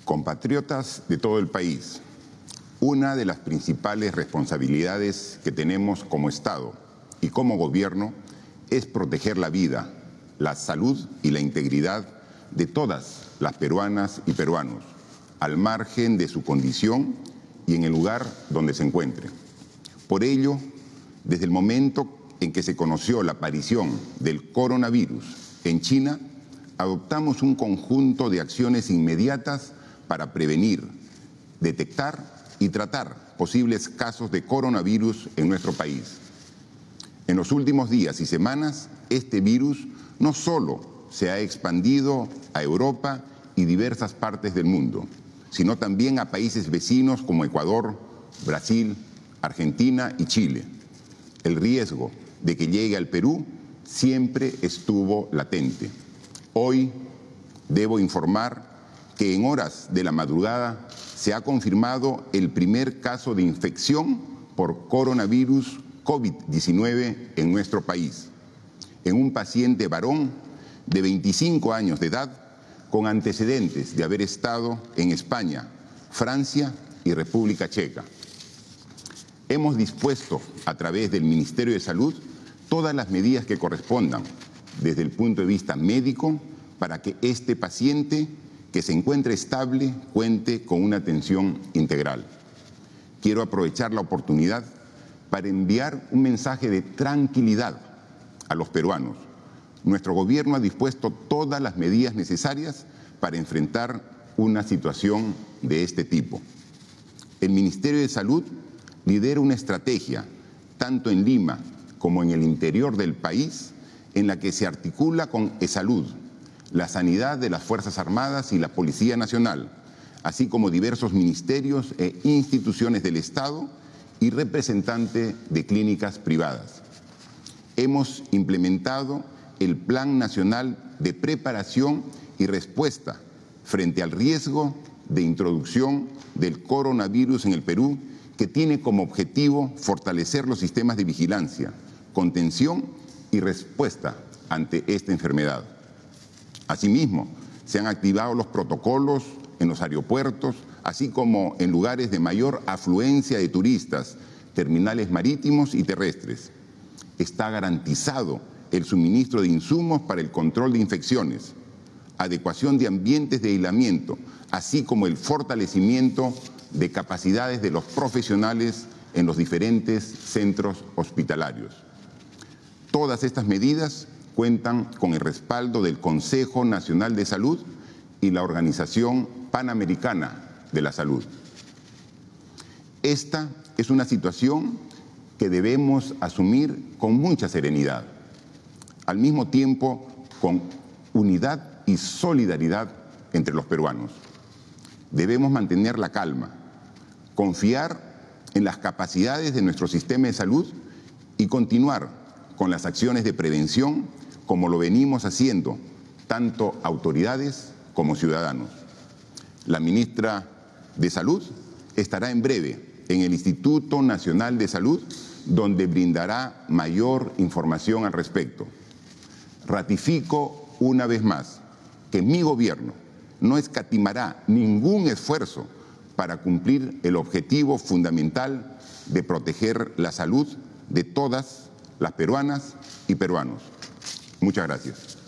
Compatriotas de todo el país, una de las principales responsabilidades que tenemos como Estado y como Gobierno es proteger la vida, la salud y la integridad de todas las peruanas y peruanos, al margen de su condición y en el lugar donde se encuentre. Por ello, desde el momento en que se conoció la aparición del coronavirus en China, adoptamos un conjunto de acciones inmediatas para prevenir, detectar y tratar posibles casos de coronavirus en nuestro país. En los últimos días y semanas, este virus no solo se ha expandido a Europa y diversas partes del mundo, sino también a países vecinos como Ecuador, Brasil, Argentina y Chile. El riesgo de que llegue al Perú siempre estuvo latente. Hoy debo informar que en horas de la madrugada se ha confirmado el primer caso de infección por coronavirus COVID-19 en nuestro país, en un paciente varón de 25 años de edad con antecedentes de haber estado en España, Francia y República Checa. Hemos dispuesto a través del Ministerio de Salud todas las medidas que correspondan desde el punto de vista médico para que este paciente que se encuentre estable cuente con una atención integral. Quiero aprovechar la oportunidad para enviar un mensaje de tranquilidad a los peruanos. Nuestro gobierno ha dispuesto todas las medidas necesarias para enfrentar una situación de este tipo. El Ministerio de Salud lidera una estrategia, tanto en Lima como en el interior del país, en la que se articula con eSalud, la sanidad de las Fuerzas Armadas y la Policía Nacional, así como diversos ministerios e instituciones del Estado y representantes de clínicas privadas. Hemos implementado el Plan Nacional de Preparación y Respuesta frente al riesgo de introducción del coronavirus en el Perú, que tiene como objetivo fortalecer los sistemas de vigilancia, contención y respuesta ante esta enfermedad. Asimismo, se han activado los protocolos en los aeropuertos, así como en lugares de mayor afluencia de turistas, terminales marítimos y terrestres. Está garantizado el suministro de insumos para el control de infecciones, adecuación de ambientes de aislamiento, así como el fortalecimiento de capacidades de los profesionales en los diferentes centros hospitalarios. Todas estas medidas cuentan con el respaldo del Consejo Nacional de Salud y la Organización Panamericana de la Salud. Esta es una situación que debemos asumir con mucha serenidad, al mismo tiempo con unidad y solidaridad entre los peruanos. Debemos mantener la calma, confiar en las capacidades de nuestro sistema de salud y continuar con las acciones de prevención como lo venimos haciendo tanto autoridades como ciudadanos. La ministra de Salud estará en breve en el Instituto Nacional de Salud, donde brindará mayor información al respecto. Ratifico una vez más que mi gobierno no escatimará ningún esfuerzo para cumplir el objetivo fundamental de proteger la salud de todas las peruanas y peruanos. Muchas gracias.